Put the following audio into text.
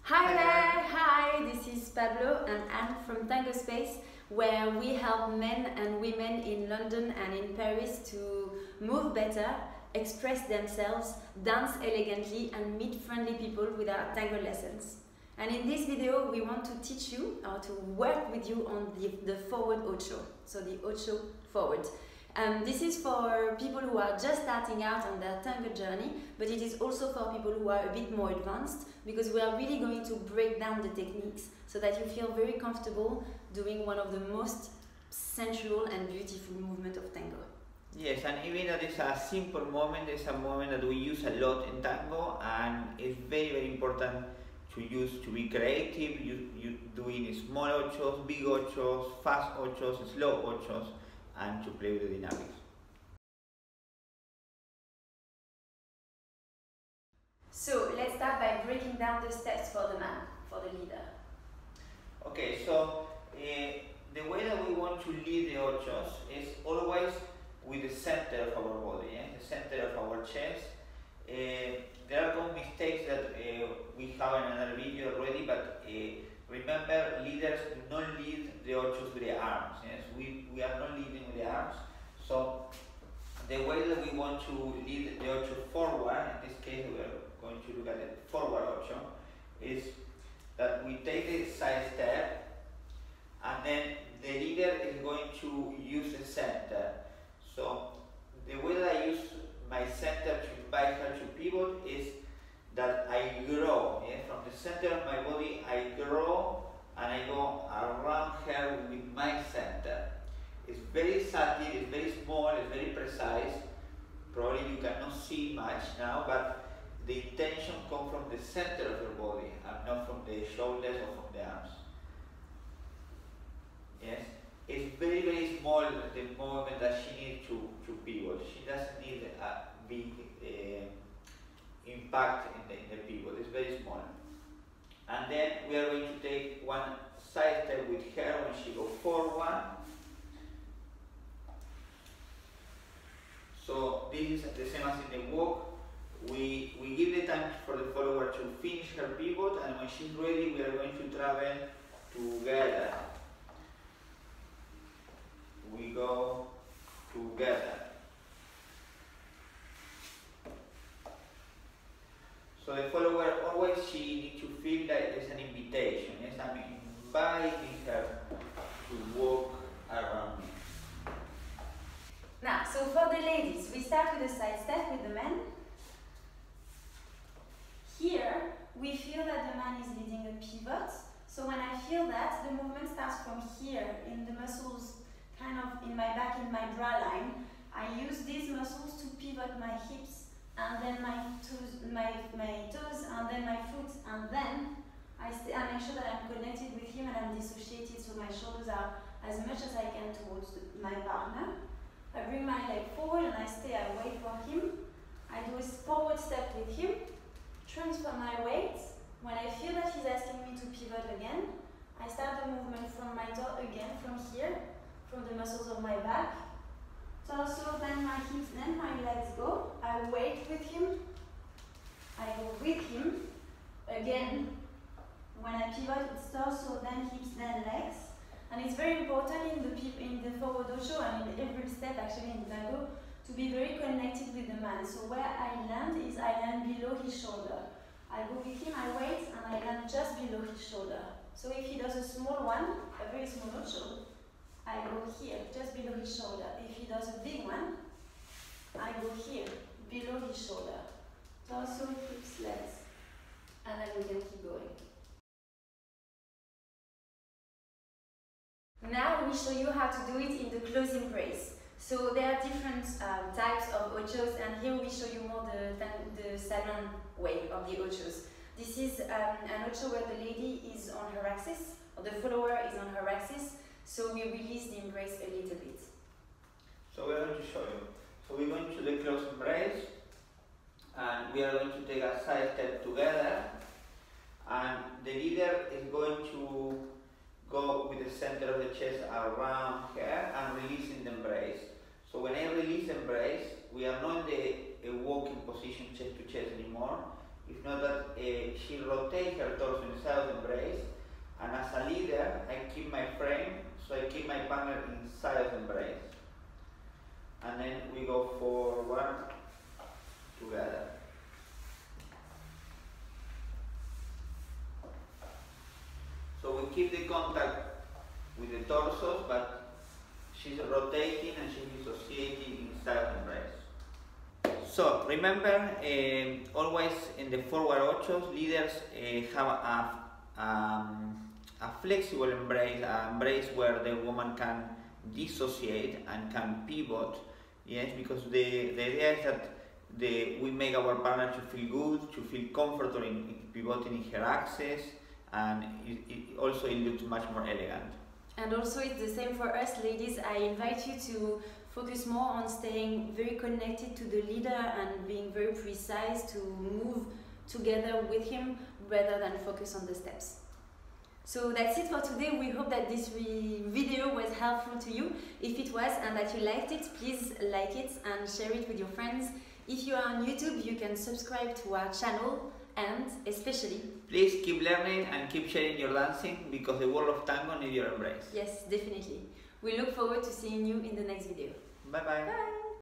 Hi there, hi, this is Pablo and Anne from Tango Space, where we help men and women in London and in Paris to move better, express themselves, dance elegantly and meet friendly people with our tango lessons. And in this video we want to teach you or to work with you on the forward ocho, so the ocho forward. This is for people who are just starting out on their tango journey, but it is also for people who are a bit more advanced, because we are really going to break down the techniques so that you feel very comfortable doing one of the most sensual and beautiful movements of tango. Yes, and even though it's a simple movement, it's a movement that we use a lot in tango, and it's very, very important to use to be creative. You doing small ochos, big ochos, fast ochos, slow ochos, and to play with the dynamics. So let's start by breaking down the steps for the man, for the leader. Okay, so the way that we want to lead the ochos is always with the center of our body, the center of our chest. There are some mistakes that we have in another video already, but remember, leaders do not lead the ochos with the arms. Yes, we are not leading with the arms. So the way that we want to lead the ocho forward, in this case we are going to look at the forward ocho, is that we take the side step and then the leader is going to use the center. So the way that I use my center to invite her to pivot is that I grow, from the center of my body I grow and I go around her with my center. It's very subtle, it's very small, it's very precise. Probably you cannot see much now, but the intention comes from the center of your body and not from the shoulders or from the arms. Yes, it's very, very small, the movement that she needs to pivot. She doesn't need a big impact in the pivot, it's very small. And then we are going to take one side step with her when she goes forward. So this is the same as in the walk. We give the time for the follower to finish her pivot, and when she's ready we are going to travel together. We go together. So the follower always, she needs to feel that it's an invitation. Yes, I'm inviting her to walk around me. Now, so for the ladies, we start with a side step with the men. Here, we feel that the man is leading a pivot. So when I feel that, the movement starts from here, in the muscles, kind of in my back, in my bra line. I use these muscles to pivot my hips, and then my toes, and then my foot, and then I make sure that I'm connected with him and I'm dissociated, so my shoulders are as much as I can towards my partner. I bring my leg forward and I stay, I wait for him. I do a forward step with him, transfer my weight. When I feel that he's asking me to pivot again, I start the movement from my toe again, from here, from the muscles of my back. Torso, then my hips, then my legs go. I wait with him. I go with him. Again, when I pivot, it's torso, then hips, then legs. And it's very important in the forward ocho and in every step actually in tango to be very connected with the man. So where I land is I land below his shoulder. I go with him, I wait, and I land just below his shoulder. So if he does a small one, a very small ocho, I go here, just below his shoulder. If he does a big one, I go here, below his shoulder. Torso, hips, legs. And then we can keep going. Now we show you how to do it in the close embrace. So there are different types of ochos, and here we show you more the salon way of the ochos. This is an ocho where the lady is on her axis, or the follower is on her axis, so we release the embrace a little bit. So we're going to show you. So we're going to the close embrace, and we are going to take a side step together, and the leader is going to go with the center of the chest around her and releasing the embrace. So when I release the embrace, we are not in the walking position chest to chest anymore. If not that, she rotates her torso in side of embrace, and as a leader, I keep my frame, so I keep my partner inside of embrace. And then we go forward together. So we keep the contact with the torsos, but she's rotating and she's dissociating inside of embrace. So remember, always in the forward ochos, leaders have a flexible embrace, an embrace where the woman can dissociate and can pivot. Yes, because the idea is that we make our partner to feel good, to feel comfortable in pivoting in her axis, and it also looks much more elegant. And also it's the same for us ladies. I invite you to focus more on staying very connected to the leader and being very precise to move together with him rather than focus on the steps. So that's it for today. We hope that this video was helpful to you. If it was and that you liked it, please like it and share it with your friends. If you are on YouTube, you can subscribe to our channel, and especially, please keep learning and keep sharing your dancing, because the world of tango needs your embrace. Yes, definitely. We look forward to seeing you in the next video. Bye bye. Bye.